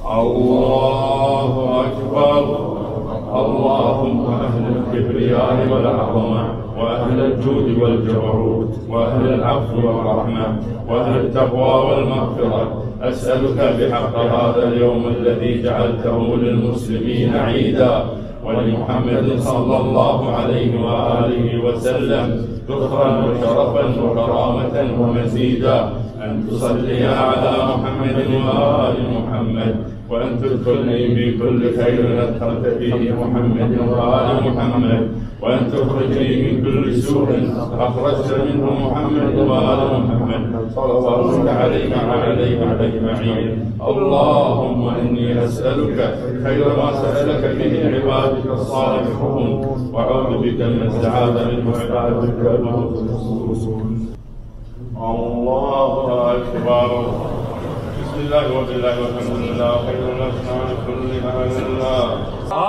الله أكبر. اللهم أهل الكبرياء والعظمة وأهل الجود والجبروت وأهل العفو والرحمة وأهل التقوى والمغفرة، أسألك بحق هذا اليوم الذي جعلته للمسلمين عيدا ولمحمد صلى الله عليه وآله وسلم ذكرا وشرفا وكرامة ومزيدا، أن تصلي على محمد وآل محمد، وأن تدخلني في كل خير أدخلت فيه محمد وآل محمد، وأن تخرجني من كل سوء أخرجت منه محمد وآل محمد، صلواتك عليك وعليهم أجمعين. اللهم إني أسألك خير ما سألك به عبادك الصالحون، وأعوذ بك من استعاذ منه عبادك المخلصون. الله أكبر. بسم الله وبالله والحمد لله خير الأسماء كلها لله.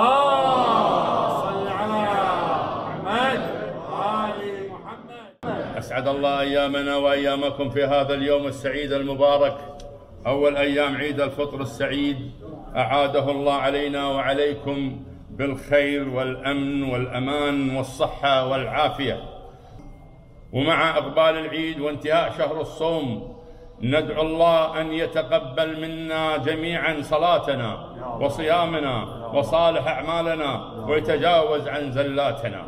صل على محمد وآل محمد. أسعد الله أيامنا وأيامكم في هذا اليوم السعيد المبارك، أول أيام عيد الفطر السعيد، أعاده الله علينا وعليكم بالخير والأمن والأمان والصحة والعافية. ومع إقبال العيد وانتهاء شهر الصوم ندعو الله أن يتقبل منا جميعا صلاتنا وصيامنا وصالح أعمالنا ويتجاوز عن زلاتنا.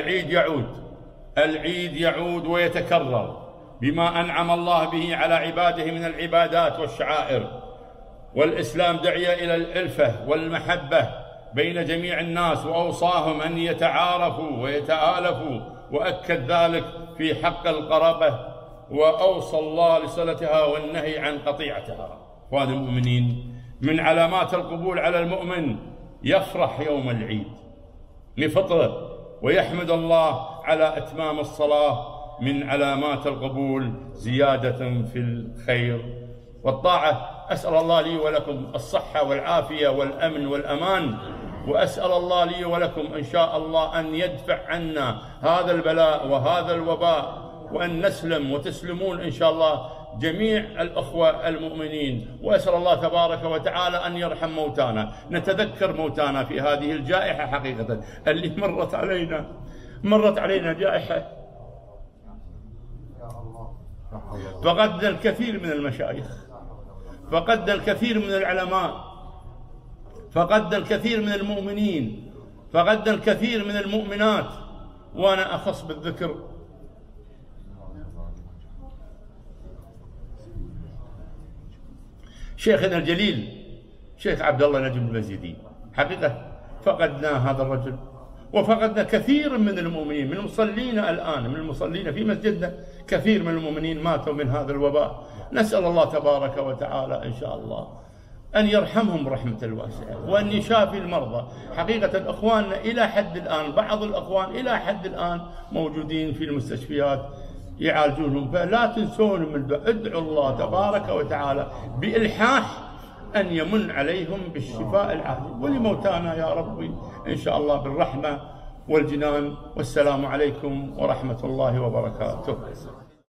العيد يعود ويتكرر بما أنعم الله به على عباده من العبادات والشعائر، والإسلام دعي إلى الألفة والمحبة بين جميع الناس، وأوصاهم أن يتعارفوا ويتآلفوا، وأكد ذلك في حق القرابة، وأوصى الله لصلتها والنهي عن قطيعتها. إخواني المؤمنين، من علامات القبول على المؤمن يفرح يوم العيد لفطره ويحمد الله على إتمام الصلاة. من علامات القبول زيادة في الخير والطاعة. أسأل الله لي ولكم الصحة والعافية والأمن والأمان، وأسأل الله لي ولكم إن شاء الله أن يدفع عنا هذا البلاء وهذا الوباء، وأن نسلم وتسلمون إن شاء الله جميع الأخوة المؤمنين. وأسأل الله تبارك وتعالى أن يرحم موتانا. نتذكر موتانا في هذه الجائحة حقيقة اللي مرت علينا جائحة، فقدنا الكثير من المشايخ، فقدنا الكثير من العلماء، فقدنا الكثير من المؤمنين، فقدنا الكثير من المؤمنات. وأنا أخص بالذكر شيخنا الجليل شيخ عبد الله نجم المزيدي. حقيقة فقدنا هذا الرجل، وفقدنا كثير من المؤمنين، من المصلين الآن، من المصلين في مسجدنا كثير من المؤمنين ماتوا من هذا الوباء. نسأل الله تبارك وتعالى إن شاء الله أن يرحمهم رحمة الواسعة، وأن يشافي المرضى. حقيقة أخواننا إلى حد الآن، بعض الأخوان إلى حد الآن موجودين في المستشفيات يعالجونهم، فلا تنسون من الدعاء. ادعوا الله تبارك وتعالى بإلحاح أن يمن عليهم بالشفاء العاجل، ولموتانا يا ربي إن شاء الله بالرحمة والجنان. والسلام عليكم ورحمة الله وبركاته.